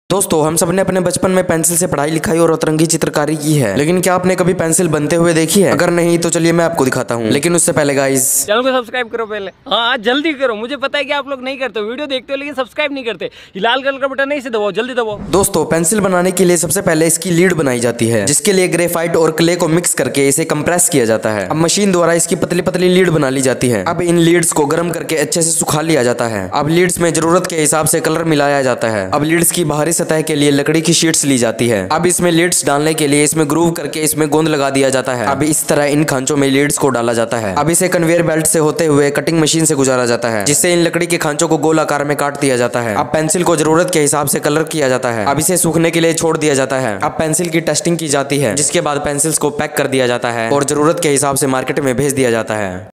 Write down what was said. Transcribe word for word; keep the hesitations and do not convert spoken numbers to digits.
दोस्तों, हम सबने अपने बचपन में पेंसिल से पढ़ाई लिखाई और अतरंगी चित्रकारी की है, लेकिन क्या आपने कभी पेंसिल बनते हुए देखी है? अगर नहीं तो चलिए मैं आपको दिखाता हूँ, लेकिन उससे पहले गाइस चैनल को सब्सक्राइब करो पहले। हाँ जल्दी करो, मुझे पता है कि आप लोग नहीं करते, वीडियो देखते हो लेकिन सब्सक्राइब नहीं करते। ये लाल कलर का बटन नहीं से दबाओ, जल्दी दबाओ। दोस्तों, पेंसिल बनाने के लिए सबसे पहले इसकी लीड बनाई जाती है, जिसके लिए ग्रेफाइट और क्ले को मिक्स करके इसे कंप्रेस किया जाता है। अब मशीन द्वारा इसकी पतली पतली लीड बना ली जाती है। अब इन लीड्स को गर्म करके अच्छे से सुखा लिया जाता है। अब लीड्स में जरूरत के हिसाब से कलर मिलाया जाता है। अब लीड्स की बाहरी सतह के लिए लकड़ी की शीट्स ली जाती है। अब इसमें लीड्स डालने के लिए इसमें ग्रूव करके इसमें गोंद लगा दिया जाता है। अब इस तरह इन खांचों में लीड्स को डाला जाता है। अब इसे कन्वेयर बेल्ट से होते हुए कटिंग मशीन से गुजारा जाता है, जिससे इन लकड़ी के खांचों को गोल आकार में काट दिया जाता है। अब पेंसिल को जरूरत के हिसाब से कलर किया जाता है। अब इसे सूखने के लिए छोड़ दिया जाता है। अब पेंसिल की टेस्टिंग की जाती है, जिसके बाद पेंसिल्स को पैक कर दिया जाता है और जरूरत के हिसाब से मार्केट में भेज दिया जाता है।